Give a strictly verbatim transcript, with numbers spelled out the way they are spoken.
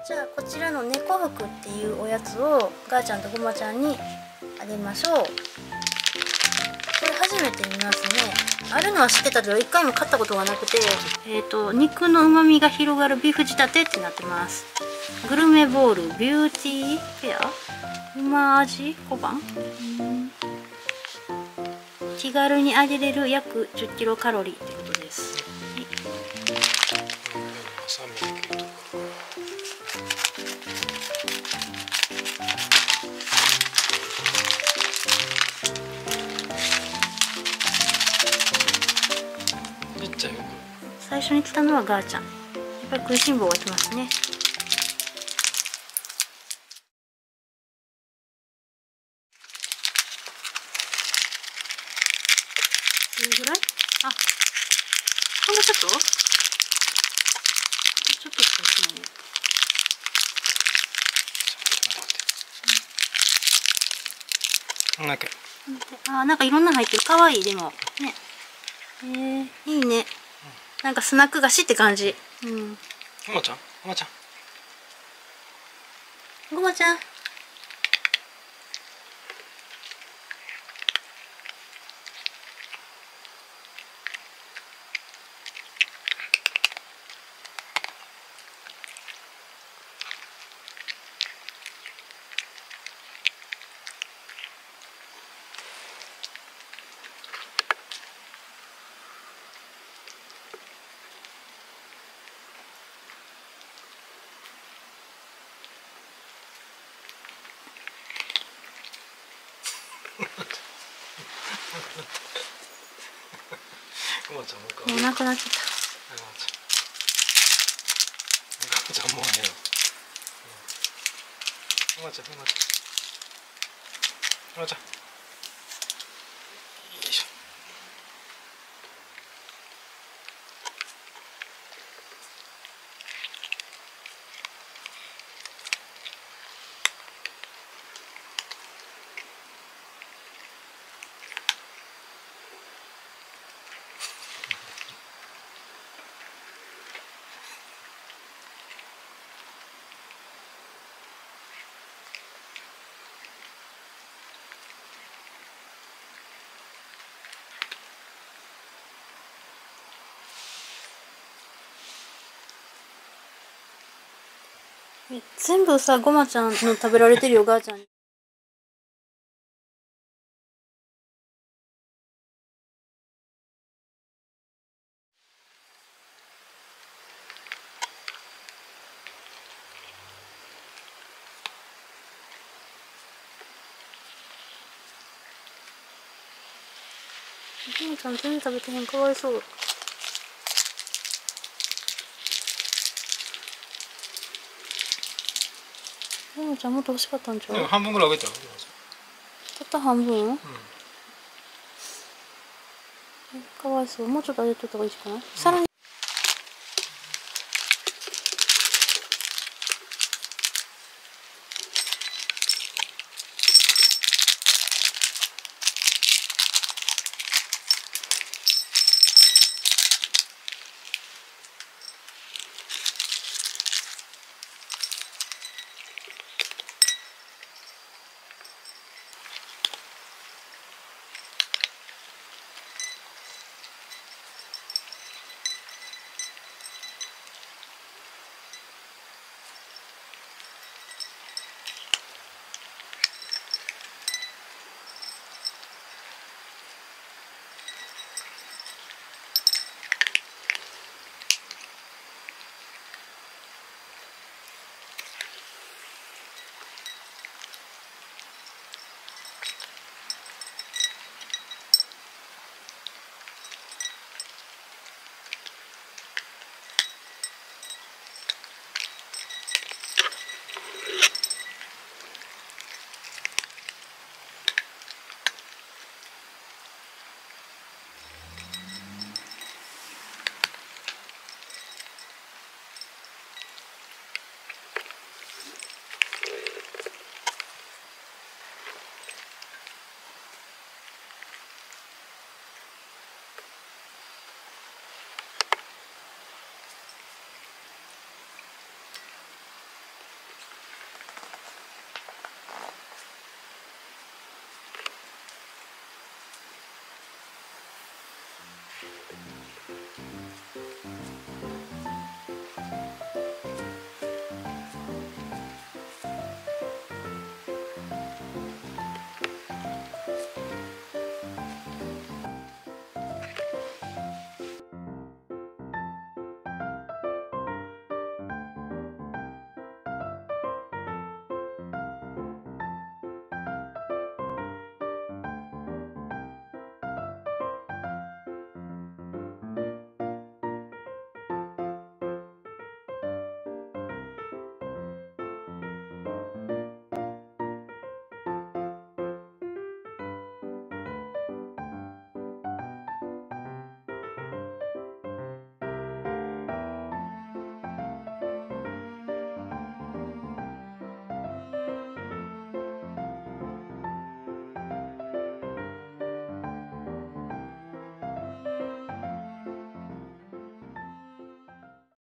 じゃあこちらの猫服っていうおやつをガーちゃんとごまちゃんにあげましょう。これ初めて見ますね。あるのは知ってたけど一回も買ったことがなくて、えっと肉の旨味が広がるビーフ仕立てってなってます。グルメボールビューティーフェア馬味小判、気軽に揚げれる約じゅっキロカロリーってことです。最初に来たのはガーちゃん。やっぱり食いしん坊が来ますね。どれぐらい？あ、ほんのちょっと？ちょっとしかしないね。 こんだけ。 あ、なんかいろんなの入ってる。かわいいでもね。えー、いいね。なんかスナック菓子って感じ。うん。 ごまちゃん、ごまちゃん。 ごまちゃん。 ごまちゃんもうもうなくなっちゃった。 ごまちゃんもうええよ。ごまちゃん、ごまちゃん。ごまちゃん。よいしょ。 え、全部さ、ごまちゃんの食べられてるよ、ガーちゃんに。ごまちゃん全然食べてへん、かわいそう。ごまちゃんもっと欲しかったんちゃう？ 半分ぐらいあげたよ。 たった半分？ うん。 かわいそう。もうちょっとあげとった方がいいかな。さらに。